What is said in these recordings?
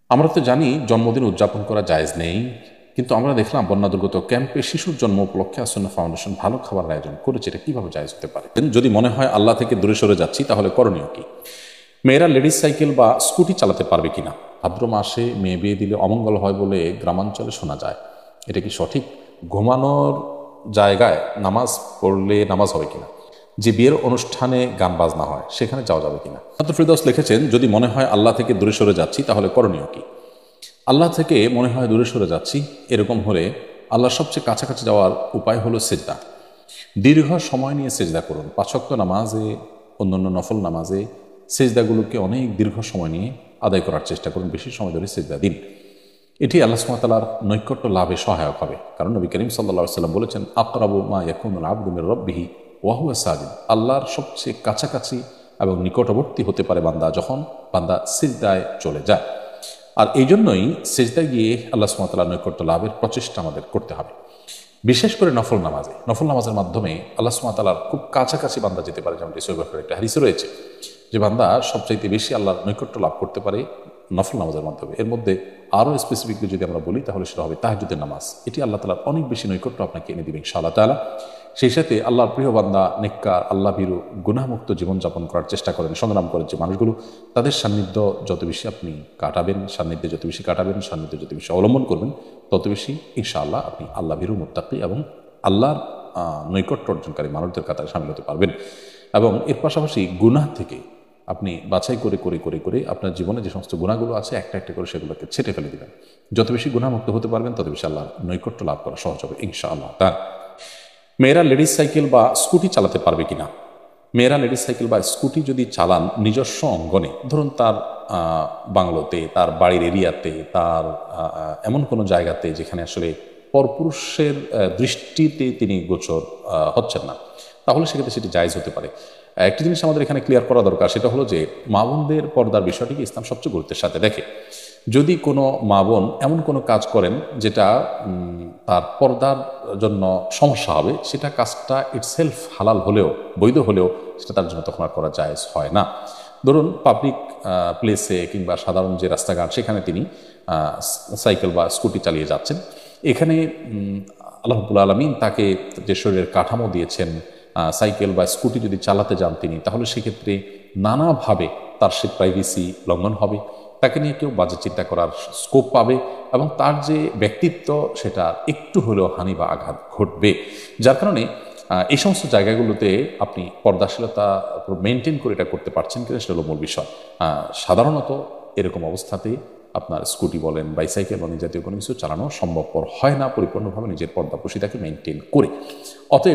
আমরা তো জানি জন্মদিন উদযাপন করা জায়েজ নেই, কিন্তু আমরা দেখলাম বন্যা দুর্গত ক্যাম্পে শিশুর জন্ম উপলক্ষে আসন্না ফাউন্ডেশন ভালো খাবার আয়োজন করেছে। এটা কিভাবে জায়েজ হতে পারে? যদি মনে হয় আল্লাহ থেকে দূরে সরে যাচ্ছি, তাহলে করণীয় কি? মেয়েরা লেডিস সাইকেল বা স্কুটি চালাতে পারবে কিনা? ভাদ্র মাসে মেয়ে বিয়ে দিলে অমঙ্গল হয় বলে গ্রামাঞ্চলে শোনা যায়, এটা কি সঠিক? ঘুমানোর জায়গায় নামাজ পড়লে নামাজ হবে কিনা? যে বিয়ের অনুষ্ঠানে গান বাজনা হয় সেখানে যাওয়া যাবে কিনা? ফিরদৌস লিখেছেন, যদি মনে হয় আল্লাহ থেকে দূরে সরে যাচ্ছি, তাহলে করণীয় কি? আল্লাহ থেকে মনে হয় দূরে সরে যাচ্ছি, এরকম হলে আল্লাহর সবচেয়ে কাছাকাছি যাওয়ার উপায় হলো সেজদা। দীর্ঘ সময় নিয়ে সেজদা করুন। ৫ ওয়াক্ত নামাজে, অন্যান্য নফল নামাজে সেজদাগুলোকে অনেক দীর্ঘ সময় নিয়ে আদায় করার চেষ্টা করুন, বেশি সময় ধরে সেজদা দিন। এটি আল্লাহ সুবহানাহু ওয়া তাআলার নৈকট্য লাভে সহায়ক হবে। কারণ নবী করিম সাল্লাল্লাহু আলাইহি ওয়াসাল্লাম বলেছেন, আকরাবু মা ইয়াকুনুল আবদু মির রাব্বিহি ওয়া হুয়া সাজিদ। আল্লাহর সবচেয়ে কাছাকাছি এবং নিকটবর্তী হতে পারে বান্দা যখন বান্দা সিজদায় চলে যায়। আর এই জন্যই সিজদায় গিয়ে আল্লাহ সুবহানাহু ওয়া তাআলার নৈকট্য লাভের প্রচেষ্টা আমাদের করতে হবে, বিশেষ করে নফল নামাজে। নফল নামাজের মাধ্যমে আল্লাহ সুবহানাহু ওয়া তাআলার খুব কাছাকাছি বান্দা যেতে পারে। যেমন সহিহ বুখারীর একটা হাদিসে রয়েছে যে বান্দা সবচাইতে বেশি আল্লাহর নৈকট্য লাভ করতে পারে নফল নামাজের মাধ্যমে। এর মধ্যে আরও স্পেসিফিকলি যদি আমরা বলি, তাহলে সেটা হবে তাহাজ্জুদের নামাজ। এটি আল্লাহ তাআলার অনেক বেশি নৈকট্য আপনাকে এনে দেবে ইনশাআল্লাহ তাআলা। সেই সাথে আল্লাহর প্রিয় বান্দা, নেককার, আল্লাহ ভীরু, গুনাহমুক্ত জীবনযাপন করার চেষ্টা করেন, সংগ্রাম করেন যে মানুষগুলো, তাদের সান্নিধ্য যত বেশি আপনি কাটাবেন, সান্নিধ্যে যত বেশি কাটাবেন, সান্নিধ্য যত বেশি অবলম্বন করবেন, তত বেশি ইনশাআল্লাহ আপনি আল্লাহ ভীরু, মুত্তাকি এবং আল্লাহর নৈকট্য অর্জনকারী মানুষদের কাতারে সামিল হতে পারবেন। এবং এর পাশাপাশি গুনাহ থেকে আপনি বাছাই করে করে করে করে আপনার জীবনে যে সমস্ত গুণাগুলো আছে একটা একটা করে সেগুলোকে ছেটে ফেলে দিবেন। যত বেশি গুনাহমুক্ত হতে পারবেন, তত বেশি আল্লাহর নৈকট্য লাভ করা সহজ হবে ইনশাআল্লাহ তাআলা। মেয়েরা লেডিস সাইকেল বা স্কুটি চালাতে পারবে কিনা? মেয়েরা লেডিস সাইকেল বা স্কুটি যদি চালান নিজস্ব অঙ্গনে, ধরুন তার বাংলোতে, তার বাড়ির এরিয়াতে, তার এমন কোনো জায়গাতে যেখানে আসলে পরপুরুষের দৃষ্টিতে তিনি গোচর হচ্ছেন না, তাহলে সেক্ষেত্রে সেটি জায়েজ হতে পারে। একটি জিনিস আমাদের এখানে ক্লিয়ার করা দরকার, সেটা হলো যে মা বোনদের পর্দার বিষয়টিকে ইসলাম সবচেয়ে গুরুত্বের সাথে দেখে। যদি কোনো মা বোন এমন কোনো কাজ করেন যেটা তার পর্দার জন্য সমস্যা হবে, সেটা কাজটা ইটসেলফ হালাল হলেও, বৈধ হলেও, সেটা তার জন্য তখন আর করা জায়েজ হয় না। ধরুন পাবলিক প্লেসে কিংবা সাধারণ যে রাস্তাঘাট, সেখানে তিনি সাইকেল বা স্কুটি চালিয়ে যাচ্ছেন। এখানে আল্লাহ রাব্বুল আলামিন তাকে যে শরীরের কাঠামো দিয়েছেন, সাইকেল বা স্কুটি যদি চালাতে যান তিনি, তাহলে সেক্ষেত্রে নানাভাবে তার সে প্রাইভেসি লঙ্ঘন হবে, তাকে নিয়ে কেউ বাজে চিন্তা করার স্কোপ পাবে এবং তার যে ব্যক্তিত্ব সেটা একটু হলেও হানি বা আঘাত ঘটবে। যার কারণে এই সমস্ত জায়গাগুলোতে আপনি পর্দাশীলতা মেনটেন করে এটা করতে পারছেন কিনা, সেটা হলো মূল বিষয়। সাধারণত এরকম অবস্থাতে আপনার স্কুটি বলেন, বাইসাইকেল বলেন, জাতীয় কোনো কিছু চালানো সম্ভবপর হয় না পরিপূর্ণভাবে নিজের পর্দাপোশিতাকে মেনটেন করে। অতএব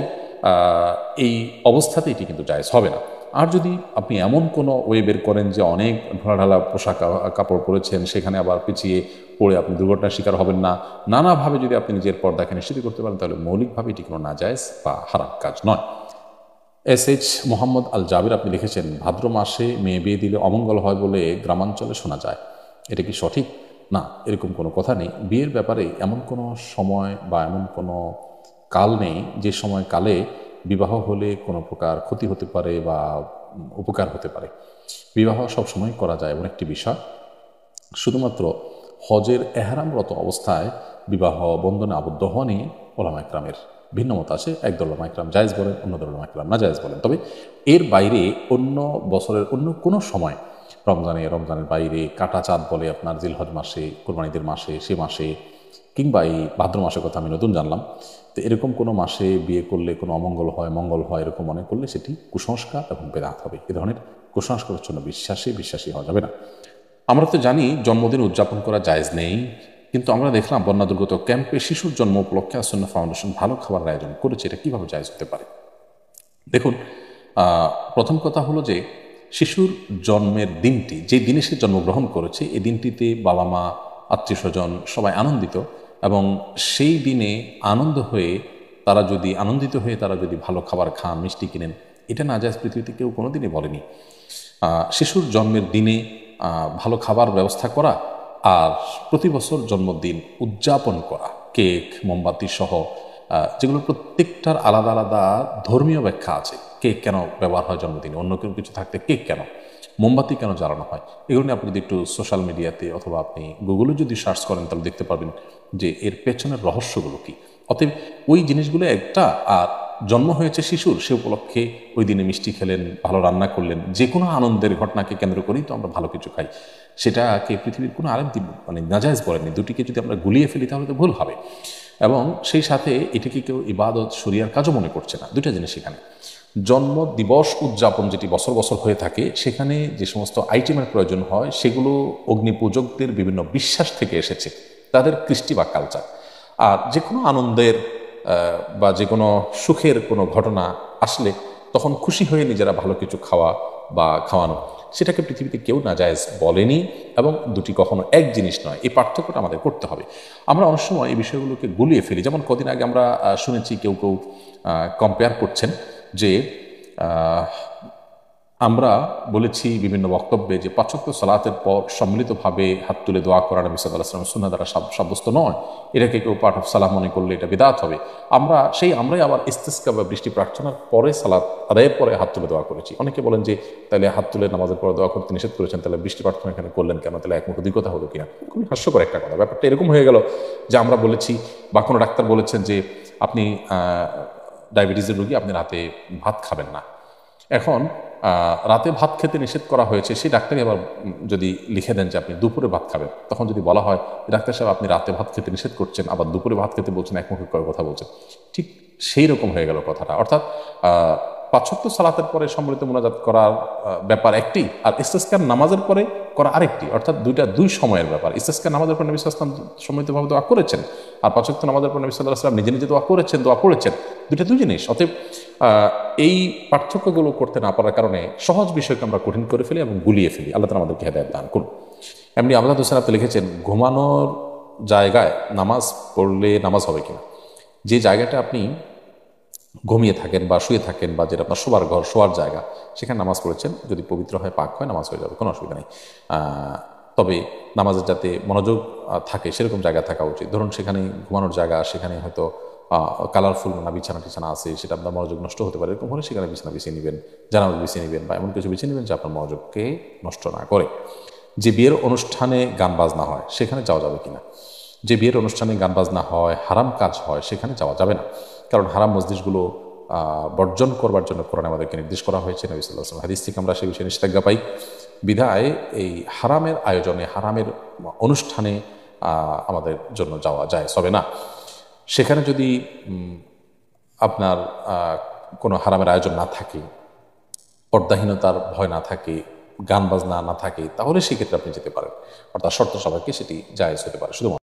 এই অবস্থাতে এটি কিন্তু জায়েজ হবে না। আর যদি আপনি এমন কোনো ওয়ে বের করেন যে অনেক ঢোলাঢালা পোশাক কাপড় পরেছেন, সেখানে আবার পিছিয়ে পড়ে আপনি দুর্ঘটনার শিকার হবেন না, নানাভাবে যদি আপনি নিজের পর্দাকে নিশ্চিত করতে পারেন, তাহলে মৌলিকভাবে এটি কোনো নাজায়েজ বা হারাম কাজ নয়। SH মোহাম্মদ আল জাবির আপনি লিখেছেন, ভাদ্র মাসে মেয়ে বিয়ে দিলে অমঙ্গল হয় বলে গ্রামাঞ্চলে শোনা যায়, এটা কি সঠিক? না, এরকম কোনো কথা নেই। বিয়ের ব্যাপারে এমন কোনো সময় বা এমন কোনো কাল নেই যে সময় কালে বিবাহ হলে কোনো প্রকার ক্ষতি হতে পারে বা উপকার হতে পারে। বিবাহ সবসময় করা যায় এমন একটি বিষয়। শুধুমাত্র হজের এহরামরত অবস্থায় বিবাহ বন্ধনে আবদ্ধ হওয়া নিয়ে ওলামা একরামের ভিন্ন মত আছে। একদল ওলামা একরাম জায়েজ বলেন, অন্য দল ওলামা একরাম নাজায়েজ বলেন। তবে এর বাইরে অন্য বছরের অন্য কোনো সময়, রমজানের বাইরে, কাটা চাঁদ বলে আপনার জিলহজ মাসে, কোরবানিদের মাসে, সে মাসে, কিংবা এই ভাদ্র মাসের কথা আমি নতুন জানলাম, তো এরকম কোনো মাসে বিয়ে করলে কোনো অমঙ্গল হয়, মঙ্গল হয়, এরকম মনে করলে সেটি কুসংস্কার এবং বেদাত হবে। এ ধরনের কুসংস্কারের জন্য বিশ্বাসী হওয়া যাবে না। আমরা তো জানি জন্মদিন উদযাপন করা জায়েজ নেই, কিন্তু আমরা দেখলাম বন্যা দুর্গত ক্যাম্পে শিশুর জন্ম উপলক্ষে আসন্না ফাউন্ডেশন ভালো খাবার আয়োজন করেছে। এটা কিভাবে জায়েজ হতে পারে? দেখুন, প্রথম কথা হলো যে শিশুর জন্মের দিনটি, যে দিনে সে জন্মগ্রহণ করেছে, এই দিনটিতে বাবা মা, আত্মীয় স্বজন সবাই আনন্দিত, এবং সেই দিনে আনন্দিত হয়ে তারা যদি ভালো খাবার খান, মিষ্টি কিনেন, এটা নাজায়েজ পৃথিবীতে কেউ কোনোদিনই বলেনি। শিশুর জন্মের দিনে ভালো খাবার ব্যবস্থা করা আর প্রতি বছর জন্মদিন উদযাপন করা, কেক, মোমবাতি সহ, যেগুলো প্রত্যেকটার আলাদা আলাদা ধর্মীয় ব্যাখ্যা আছে। কেক কেন ব্যবহার হয় জন্মদিনে? অন্য কোনো কিছু থাকতে কেক কেন? মোমবাতি কেন জ্বালানো হয়, এগুলো নিয়ে আপনি যদি একটু সোশ্যাল মিডিয়াতে অথবা আপনি গুগলে যদি সার্চ করেন তাহলে দেখতে পারবেন যে এর পেছনের রহস্যগুলো কী। অতএব ওই জিনিসগুলো একটা, আর জন্ম হয়েছে শিশুর, সে উপলক্ষে ওই দিনে মিষ্টি খেলেন, ভালো রান্না করলেন, যে কোনো আনন্দের ঘটনাকে কেন্দ্র করেই তো আমরা ভালো কিছু খাই। সেটাকে পৃথিবীর কোনো আলেম মানে নাজায়েজ বলেননি। দুটিকে যদি আমরা গুলিয়ে ফেলি তাহলে তো ভুল হবে। এবং সেই সাথে এটাকে কেউ ইবাদত শরিয়ার কাজও মনে করছে না। দুইটা জিনিস এখানে। জন্ম দিবস উদযাপন যেটি বছর বছর হয়ে থাকে, সেখানে যে সমস্ত আইটেমের প্রয়োজন হয় সেগুলো অগ্নিপূজকদের বিভিন্ন বিশ্বাস থেকে এসেছে, তাদের কৃষ্টি বা কালচার। আর যে কোনো আনন্দের বা যে কোনো সুখের কোনো ঘটনা আসলে তখন খুশি হয়ে নিজেরা ভালো কিছু খাওয়া বা খাওয়ানো, সেটাকে পৃথিবীতে কেউ নাজায়েজ বলেনি, এবং দুটি কখনো এক জিনিস নয়। এই পার্থক্যটা আমাদের করতে হবে। আমরা অনেক সময় এই বিষয়গুলোকে গুলিয়ে ফেলি। যেমন কদিন আগে আমরা শুনেছি কেউ কেউ কম্পেয়ার করছেন যে আমরা বলেছি বিভিন্ন বক্তব্যে যে ৫ ওয়াক্ত সালাতের পর সম্মিলিতভাবে হাত তুলে দোয়া করা নবী সাল্লাল্লাহু আলাইহি ওয়াসাল্লামের সুন্নাহ দ্বারা সাব্যস্ত নয়, এটাকে কেউ পার্ট অফ সালাহ মনে করলে এটা বিদআত হবে। আমরাই আবার ইস্তিসকা বা বৃষ্টি প্রার্থনার পরে সালাত আদায়ের পরে হাত তুলে দোয়া করেছি। অনেকে বলেন যে তাহলে হাত তুলে নামাজের পরে দোয়া করতে নিষেধ করেছেন, তাহলে বৃষ্টি প্রার্থনা এখানে করলেন কেন, তাহলে একমুখ দুই কথা হলো কিনা। খুবই হাস্যকর একটা কথা। ব্যাপারটা এরকম হয়ে গেল যে আমরা বলেছি বা কোনো ডাক্তার বলেছেন যে আপনি ডায়াবেটিসের রোগী, আপনি রাতে ভাত খাবেন না। এখন রাতে ভাত খেতে নিষেধ করা হয়েছে, সেই ডাক্তারই আবার যদি লিখে দেন যে আপনি দুপুরে ভাত খাবেন, তখন যদি বলা হয় ডাক্তার সাহেব আপনি রাতে ভাত খেতে নিষেধ করছেন, আবার দুপুরে ভাত খেতে বলছেন, একমুখী করে কথা বলছেন, ঠিক সেই রকম হয়ে গেল কথাটা। অর্থাৎ ৫ ওয়াক্ত সালাতের পরে সম্মিলিত মুনাজাত করার ব্যাপার একটি, আর ইস্তিসকার নামাজের পরে করা আরেকটি। অর্থাৎ দুই সময়ের ব্যাপার। ইস্তিসকার নামাজের পর নবী সাল্লাল্লাহু আলাইহি ওয়াসাল্লাম সম্মিলিতভাবে দোয়া করেছেন, আর ৫ ওয়াক্ত নামাজের পর নবী সাল্লাল্লাহু আলাইহি ওয়াসাল্লাম নিজে নিজে দোয়া পড়েছেন। দুই জিনিস। অতএব এই পার্থক্যগুলো করতে না পারার কারণে সহজ বিষয়কে আমরা কঠিন করে ফেলি এবং গুলিয়ে ফেলি। আল্লাহ তাআলা আমাদেরকে হেদায়েত দান করুন। এমনি আমজাদ হোসেন আপনি লিখেছেন, ঘুমানোর জায়গায় নামাজ পড়লে নামাজ হবে কিনা। যে জায়গাটা আপনি ঘুমিয়ে থাকেন বা শুয়ে থাকেন, বা যেটা আপনার শোবার ঘর, শোয়ার জায়গা, সেখানে নামাজ পড়েছেন, যদি পবিত্র হয়, পাক হয়, নামাজ হয়ে যাবে, কোনো অসুবিধা নেই। তবে নামাজের যাতে মনোযোগ থাকে সেরকম জায়গা থাকা উচিত। ধরুন সেখানে ঘুমানোর জায়গা, সেখানে হয়তো কালারফুল বিছানা টিছানা আছে, সেটা আপনার মনোযোগ নষ্ট হতে পারে। এরকম হলে সেখানে বিছানা বিছিয়ে নেবেন, জানালা বিছিয়ে নেবেন, বা এমন কিছু বিছিয়ে নেবেন যে আপনার মনোযোগকে নষ্ট না করে। যে বিয়ের অনুষ্ঠানে গান বাজনা হয় সেখানে যাওয়া যাবে কিনা। যে বিয়ের অনুষ্ঠানে গান বাজনা হয়, হারাম কাজ হয়, সেখানে যাওয়া যাবে না। কারণ হারাম মজলিসগুলো বর্জন করবার জন্য কোরআনে আমাদেরকে নির্দেশ করা হয়েছে। নবী সাল্লাল্লাহু আলাইহি ওয়াসাল্লাম হাদিস থেকে আমরা সেই বিষয়ে নিষেধাজ্ঞা পাই। বিধায় এই হারামের আয়োজনে, হারামের অনুষ্ঠানে আমাদের জন্য যাওয়া যায় হবে না। সেখানে যদি আপনার কোনো হারামের আয়োজন না থাকে, পর্দাহীনতার ভয় না থাকে, গান বাজনা না থাকে, তাহলে সেক্ষেত্রে আপনি যেতে পারেন। অর্থাৎ শর্ত সাপেক্ষে সেটি জায়েজ হতে পারে। শুধুমাত্র